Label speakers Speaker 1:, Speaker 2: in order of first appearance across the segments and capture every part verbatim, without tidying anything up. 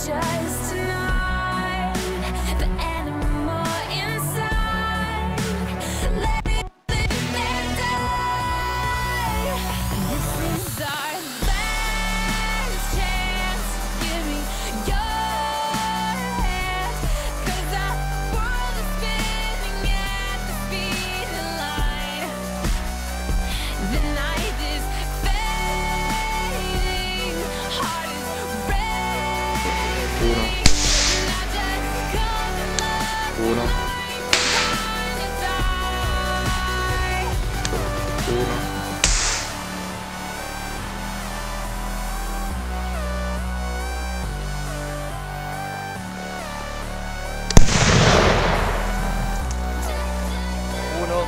Speaker 1: just tonight. The animal inside, let it live and die. This is our last chance. Give me your hand, 'cause our world is spinning at the speed of light. The night is fading, heart is racing. Now just come and love me
Speaker 2: Uno.
Speaker 1: like the die.
Speaker 2: Uno. Uno.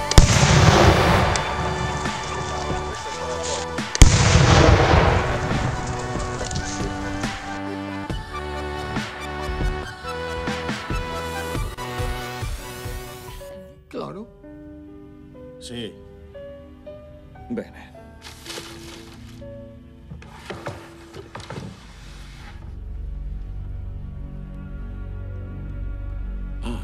Speaker 3: Claro?
Speaker 4: Sì.
Speaker 2: Bene.
Speaker 4: Ah.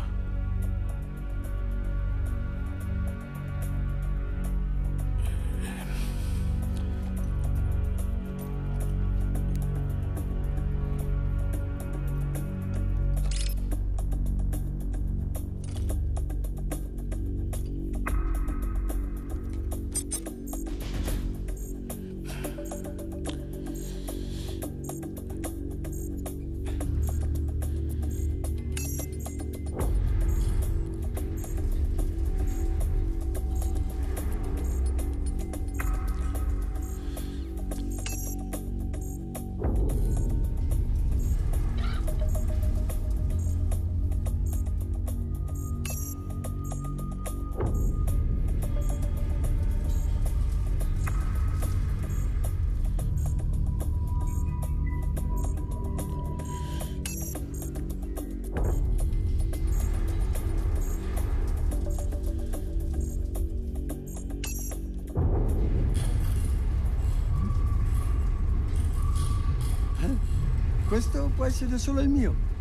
Speaker 3: Questo può essere solo il mio.